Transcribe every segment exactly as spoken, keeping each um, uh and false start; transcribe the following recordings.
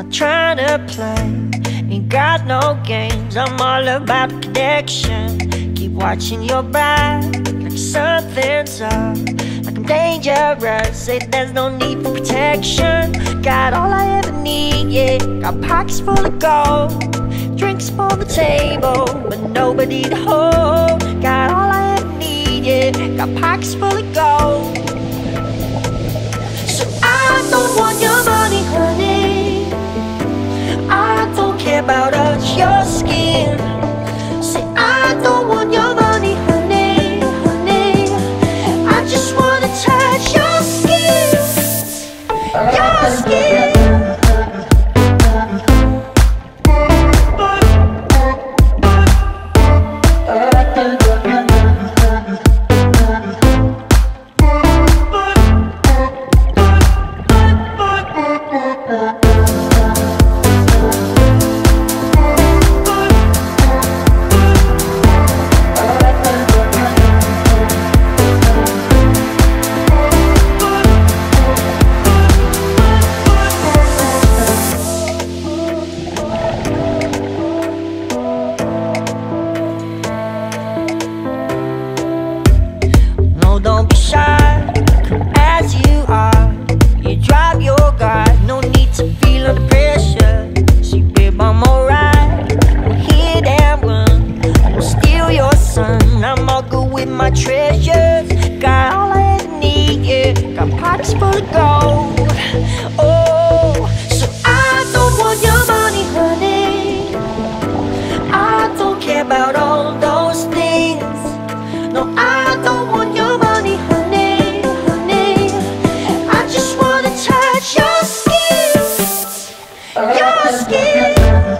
not trying to play, ain't got no games. I'm all about connection. Keep watching your back, like something's up, like I'm dangerous. Say there's no need for protection. Got all I ever need, yeah. Got pockets full of gold, drinks for the table, but nobody to hold. Got all I ever need, yeah. Got pockets full of gold. So I don't want your money, honey. I don't care about us, your skin. Say I don't want your money, honey, honey. I just wanna touch your skin, your skin. Don't be shy, come as you are. You drive your guard, no need to feel under pressure. See, babe, I'm alright. We'll hit and run, we'll steal your sun. I'm all good with my treasures. Got all I ever need, yeah. Got pockets full of gold. Oh, so I don't want your money, honey. I don't care about all those things. No, I don't want your money, honey, honey. I just wanna touch your skin, your skin.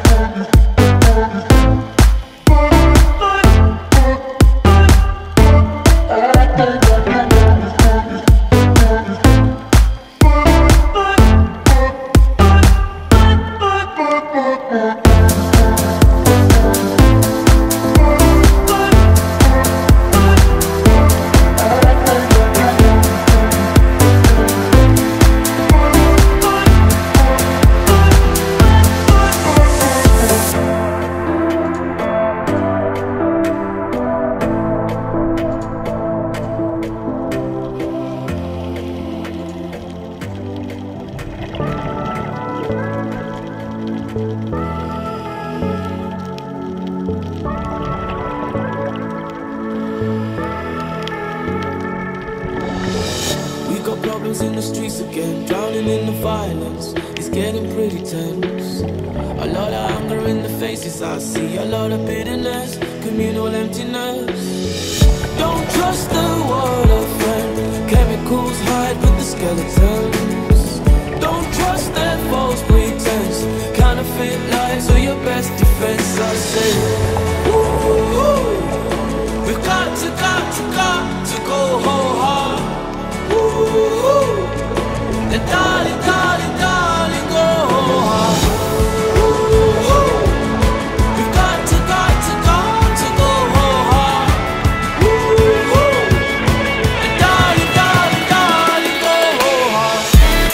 Problems in the streets again, drowning in the violence. It's getting pretty tense. A lot of anger in the faces I see, a lot of bitterness, communal emptiness. Don't trust the world of friend, chemicals hide with the skeletons. Don't trust their false pretense, counterfeit lies are your best defense. I say, ooh, we've got to, got to, got to go whole hard. Ooh, and darling, darling, darling, go hard. Ooh, we've got to, got to, got to go hard. Ooh, and darling, darling, darling, go hard.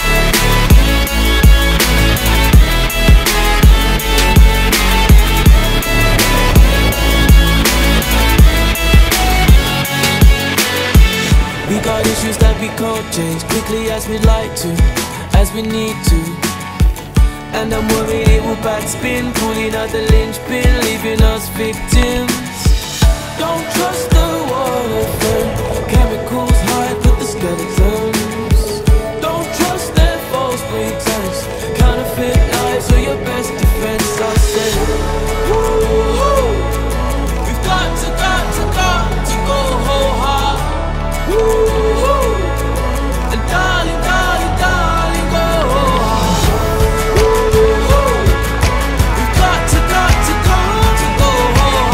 We got issues that we can't change quickly as we'd like to, as we need to. And I'm worried it will backspin, pulling out the linchpin, leaving us victims. Don't trust the water friend, chemicals hide with the skeletons. Don't trust their false pretense, counterfeit lies are your best defense. I said, ooh, we've got to, got to, got to go whole hard. Ooh, and darling, darling, darling, go hard. Ooh, we've got to, got to, got to go hard.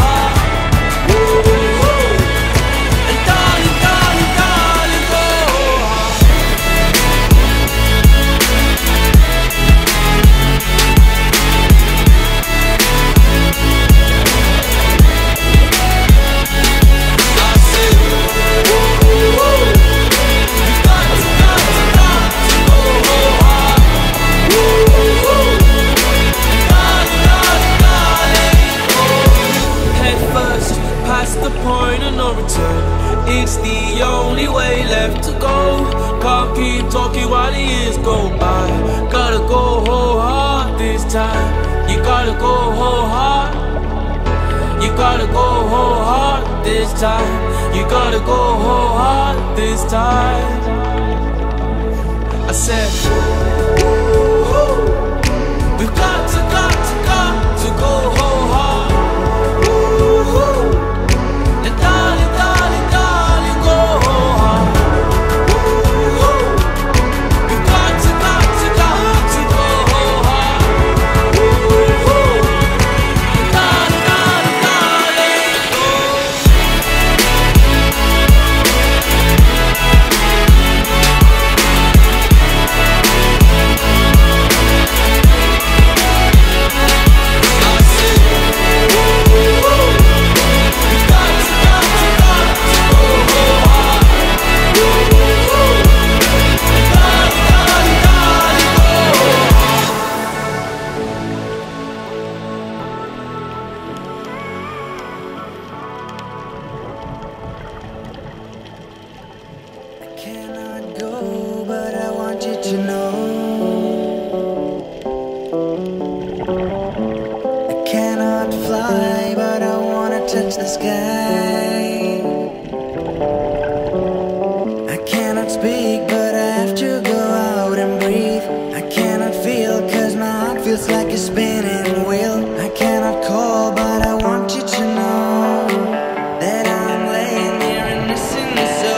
past the point of no return. It's the only way left to go. Can't keep talking while the years go by. Gotta go whole hard this time. You gotta go whole hard. You gotta go whole hard this time. You gotta go whole hard this time. I said, ooh, we've got to, got to, got to go whole hard. Ooh, and darling, darling, darling, go whole hard. Ooh, we've got to, got to, got to go whole hard. Ooh, darling, darling, darling, go. Cannot go, but I want you to know. I cannot fly, but I wanna touch the sky. I cannot speak, but I have to go out and breathe. I cannot feel, cause my heart feels like a spinning wheel. I cannot call, but I want you to know that I'm laying here and missing so.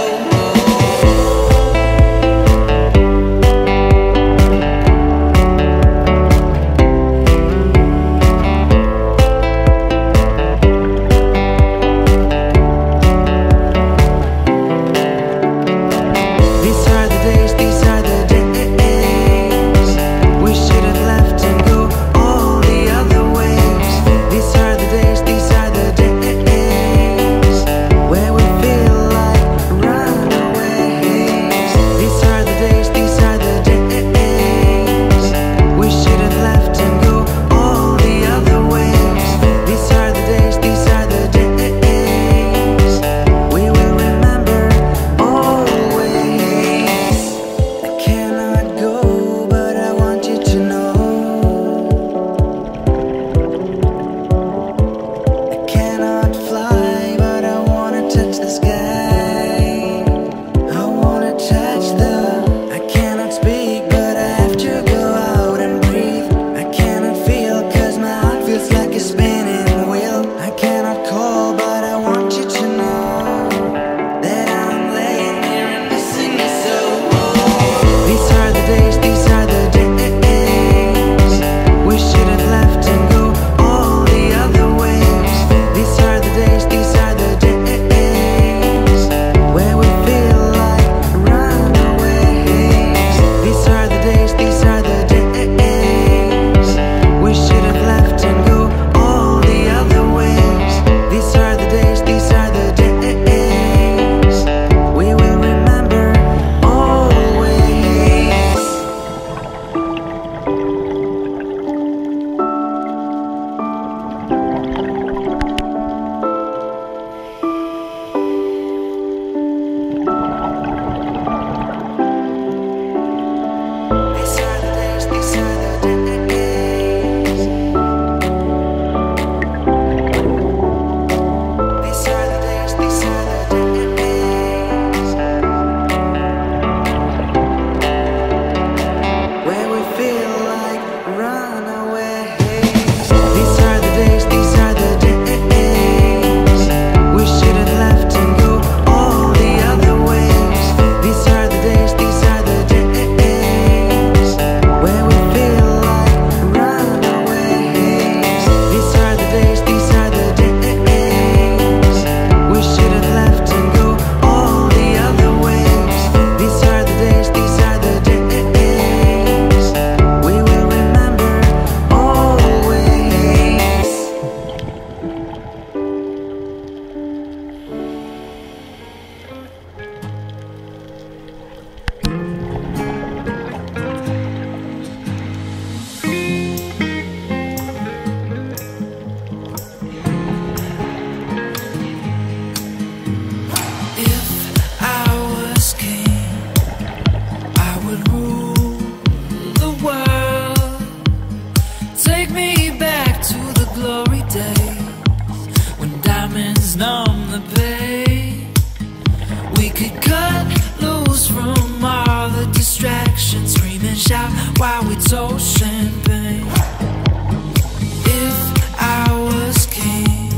diamonds numb the pain. We could cut loose from all the distractions, scream and shout while we toast champagne. If I was king,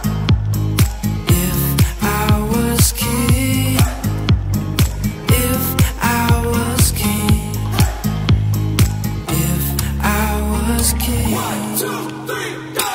if I was king, if I was king, if I was king. One, two, three, go!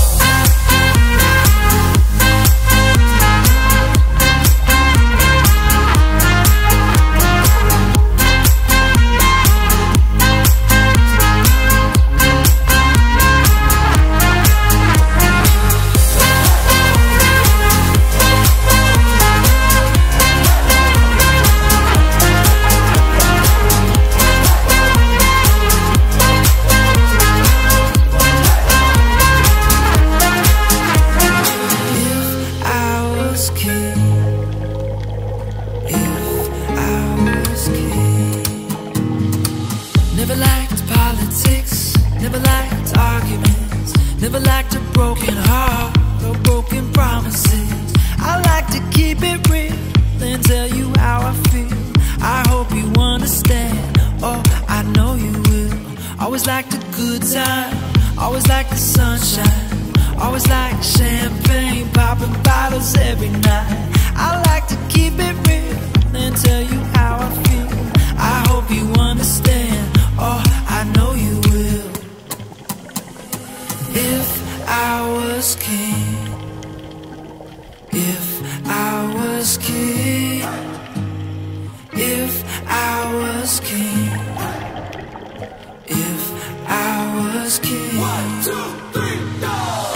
Never liked politics, never liked arguments, never liked a broken heart or broken promises. I like to keep it real and tell you how I feel. I hope you understand, oh, I know you will. Always liked a good time, always liked the sunshine, always liked champagne, popping bottles every night. I like to keep it real and tell you how I feel. I hope you understand, oh, I know you will. If I was king, if I was king, if I was king, if I was king. One, two, three, go!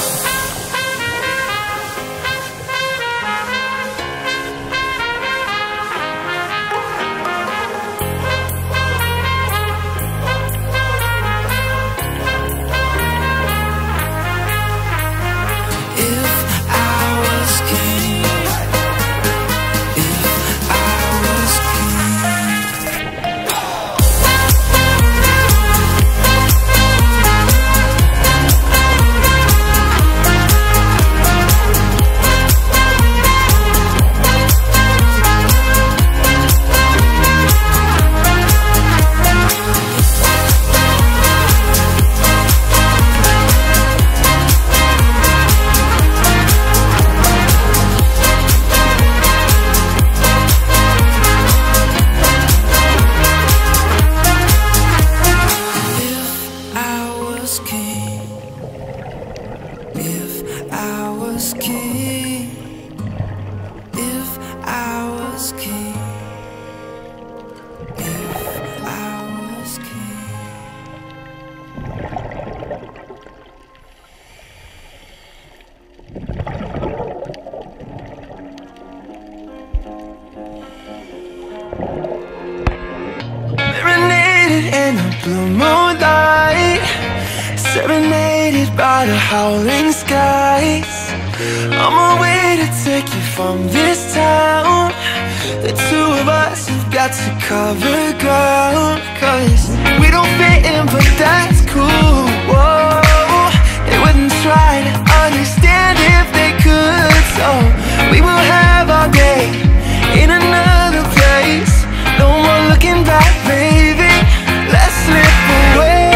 Blue moonlight, serenaded by the howling skies. I'm a way to take you from this town. The two of us have got to cover ground, 'cause we don't fit in, but that's cool. Whoa, they wouldn't try to understand if they could. So we will have our day in another place. No more looking back, baby. Let's slip away.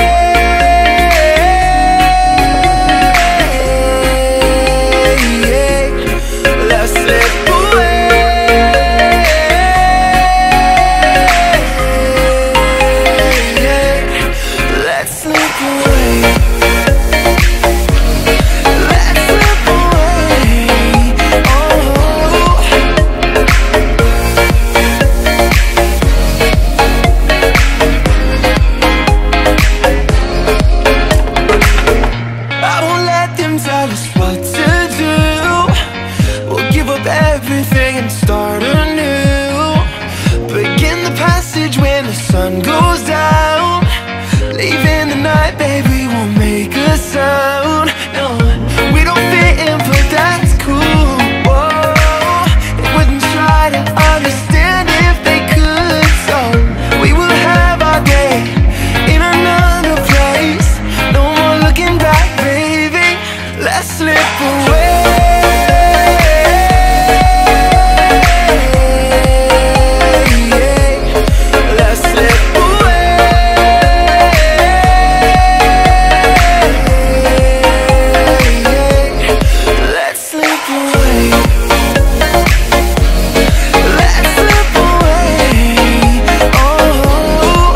Let's slip away. Let's slip away. Oh,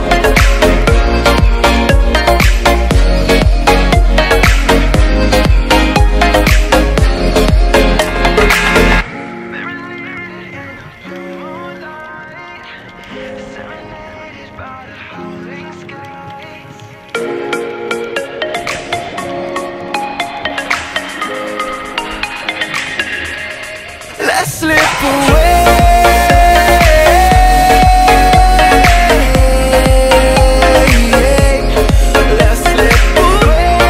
let's slip away. Let's slip away.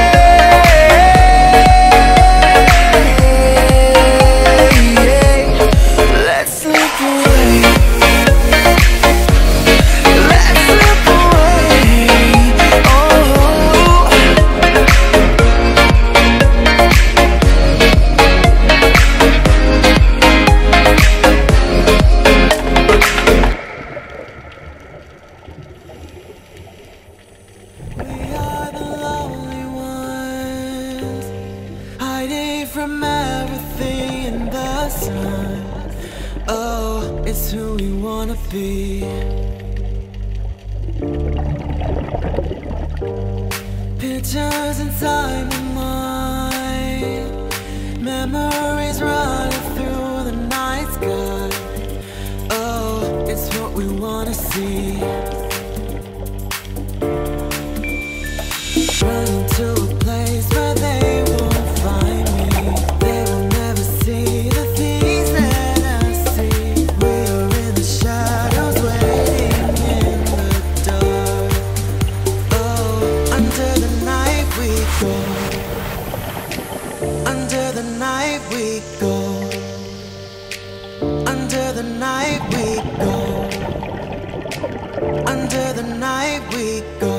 Let's slip away. Let's slip away. Oh, We are the lonely ones, hiding from everything in the sun. Oh, it's who we wanna be. Pictures inside my mind, memories running through the night sky. Oh, it's what we wanna see. Running to a place where they won't find me. They will never see the things that I see. We are in the shadows, waiting in the dark. Oh, under the night we go. Under the night we go. Under the night we go. Under the night we go.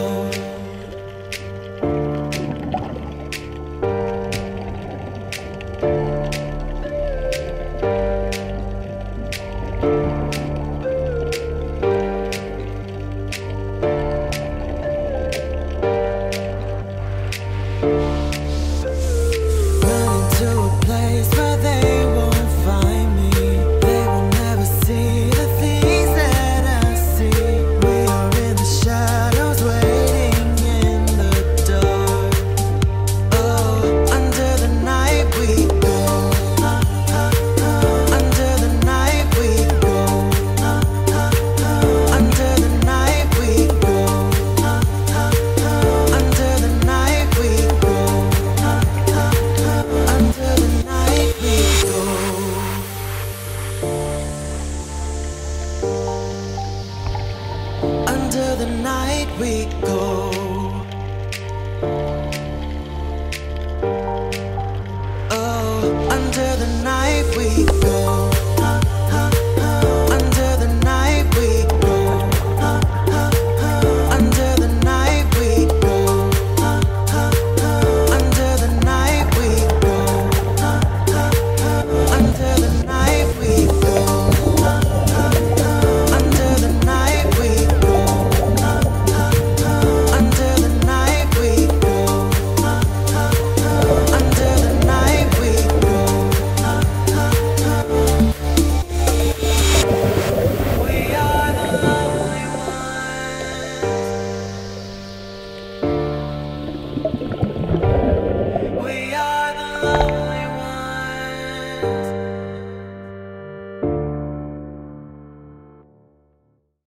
Running to a place where they won't find me. They will never see the things that I see. We are in the shadows, waiting in the dark. Oh, under the night we go. Uh, uh, uh. Under the night we go. Uh, uh, uh. Under the night we go. Uh, uh, uh. Under the night we go. Uh, uh, uh. Under the night we go. Under the night we go. Oh, under the night we go.